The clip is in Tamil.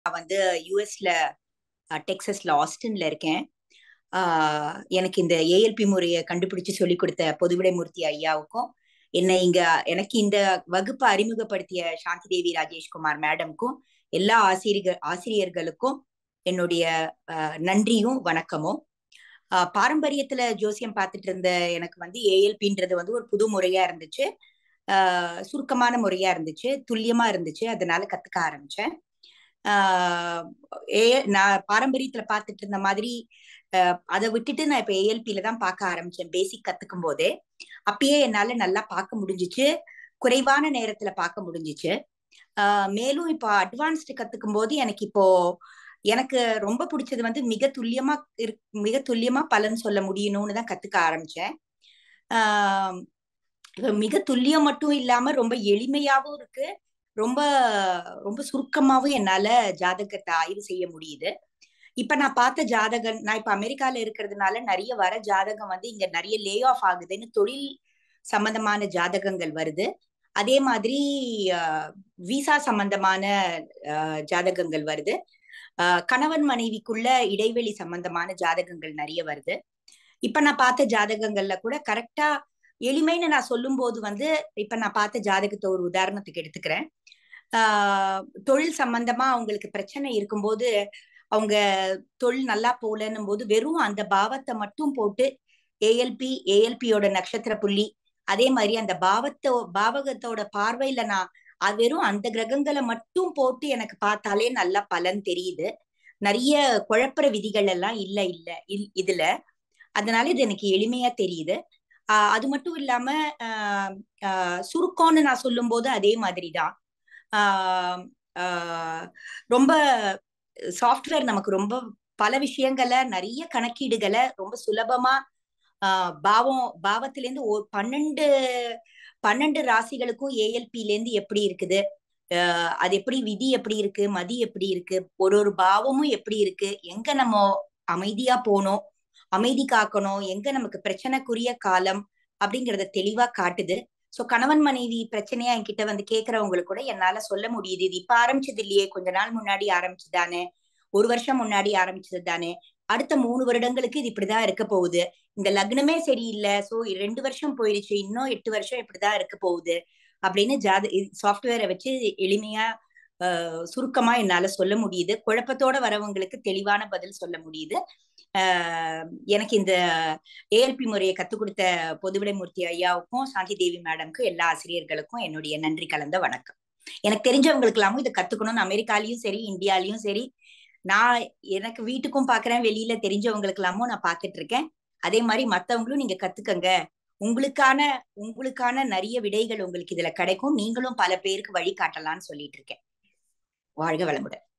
நான் வந்து யூஎஸ்ல டெக்சஸ்ல ஆஸ்டின்ல இருக்கேன். எனக்கு இந்த ஏஎல்பி முறையை கண்டுபிடிச்சு சொல்லி கொடுத்த பொதுவிடைமூர்த்தி ஐயாவுக்கும் எனக்கு இந்த வகுப்பை அறிமுகப்படுத்திய சாந்தி தேவி ராஜேஷ்குமார் மேடம்க்கும் எல்லா ஆசிரியர்களுக்கும் என்னுடைய நன்றியும் வணக்கமும். பாரம்பரியத்துல ஜோசியம் பார்த்துட்டு இருந்த எனக்கு வந்து ஏஎல்பின்றது வந்து ஒரு புது முறையா இருந்துச்சு. சுருக்கமான முறையா இருந்துச்சு, துல்லியமா இருந்துச்சு. அதனால கத்துக்க ஆரம்பிச்சேன். நான் பாரம்பரியத்துல பார்த்துட்டு இருந்த மாதிரி அதை விட்டுட்டு நான் இப்ப ஏஎல்பியில தான் பார்க்க ஆரம்பிச்சேன். பேசிக் கத்துக்கும் போதே அப்பயே என்னால நல்லா பார்க்க முடிஞ்சிச்சு, குறைவான நேரத்துல பார்க்க முடிஞ்சிச்சு. மேலும் இப்போ அட்வான்ஸ்டு கத்துக்கும் போது எனக்கு ரொம்ப பிடிச்சது வந்து மிக துல்லியமா பலன் சொல்ல முடியணும்னு தான் கத்துக்க ஆரம்பிச்சேன். மிக துல்லியம் மட்டும் இல்லாம ரொம்ப எளிமையாவும் இருக்கு, ரொம்ப ரொம்ப சுருக்கமாவும் என்னால ஜாதகத்தை ஆய்வு செய்ய முடியுது. இப்ப நான் பார்த்த ஜாதகம், நான் இப்ப அமெரிக்கால இருக்கிறதுனால நிறைய வர ஜாதகம் வந்து இங்க நிறைய லே ஆஃப் ஆகுதுன்னு தொழில் சம்பந்தமான ஜாதகங்கள் வருது. அதே மாதிரி விசா சம்பந்தமான ஜாதகங்கள் வருது. கணவன் மனைவிக்குள்ள இடைவெளி சம்பந்தமான ஜாதகங்கள் நிறைய வருது. இப்ப நான் பார்த்த ஜாதகங்கள்ல கூட கரெக்டா எளிமைன்னு நான் சொல்லும் போது வந்து இப்ப நான் பார்த்த ஜாதகத்தை ஒரு உதாரணத்துக்கு எடுத்துக்கிறேன். தொழில் சம்பந்தமா அவங்களுக்கு பிரச்சனை இருக்கும்போது, அவங்க தொழில் நல்லா போலன்னும் போது வெறும் அந்த பாவத்தை மட்டும் போட்டு ஏஎல்பியோட நட்சத்திர புள்ளி, அதே மாதிரி அந்த பாவகத்தோட பார்வையில நான் வெறும் அந்த கிரகங்களை மட்டும் போட்டு எனக்கு பார்த்தாலே நல்ல பலன் தெரியுது. நிறைய குழப்பற விதிகள் எல்லாம் இதுல. அதனால இது எனக்கு எளிமையா தெரியுது. அது மட்டும் இல்லாம சுருக்கம்னு நான் சொல்லும் போது அதே மாதிரிதான். ரொம்ப சாஃப்ட்வேர் நமக்கு ரொம்ப பல விஷயங்களை, நிறைய கணக்கீடுகளை ரொம்ப சுலபமா பாவத்திலேருந்து 12 ராசிகளுக்கும் ஏஎல்பில இருந்து எப்படி இருக்குது, அது எப்படி விதி எப்படி இருக்கு, மதி எப்படி இருக்கு, ஒரு பாவமும் எப்படி இருக்கு, எங்க நம்ம அமைதியா போனோம், அமைதி காக்கணும், எங்க நமக்கு பிரச்சனைக்குரிய காலம் அப்படிங்கறத தெளிவா காட்டுது. சோ கணவன் மனைவி பிரச்சனையா என்கிட்ட வந்து கேக்குறவங்களுக்கு கூட என்னால சொல்ல முடியுது, இது இப்ப ஆரம்பிச்சது இல்லையே, கொஞ்ச நாள் முன்னாடி ஆரம்பிச்சுதானே, 1 வருஷம் முன்னாடி ஆரம்பிச்சது தானே, அடுத்த 3 வருடங்களுக்கு இது இப்படிதான் இருக்க போகுது, இந்த லக்னமே சரியில்லை, சோ 2 வருஷம் போயிடுச்சு, இன்னும் 8 வருஷம் இப்படிதான் இருக்க போகுது அப்படின்னு சாஃப்ட்வேரை வச்சு எளிமையா சுருக்கமா என்னால சொல்ல முடியுது. குழப்பத்தோட வரவங்களுக்கு தெளிவான பதில் சொல்ல முடியுது. எனக்கு இந்த ஏஎல்பி முறையை கத்துக் கொடுத்த பொதுவிடைமூர்த்தி ஐயாவுக்கும் சாந்தி தேவி மேடம்க்கும் எல்லா ஆசிரியர்களுக்கும் என்னுடைய நன்றி கலந்த வணக்கம். எனக்கு தெரிஞ்சவங்களுக்கு எல்லாமும் இதை கத்துக்கணும்னு அமெரிக்காலையும் சரி, இந்தியாலையும் சரி, நான் எனக்கு வீட்டுக்கும் பாக்குறேன், வெளியில தெரிஞ்சவங்களுக்கு எல்லாமும் நான் பார்த்துட்டு இருக்கேன். அதே மாதிரி மத்தவங்களும் நீங்க கத்துக்கங்க, உங்களுக்கான நிறைய விடைகள் உங்களுக்கு இதுல கிடைக்கும், நீங்களும் பல பேருக்கு வழி காட்டலாம்னு சொல்லிட்டு இருக்கேன். வாழ்க வளமுடன்.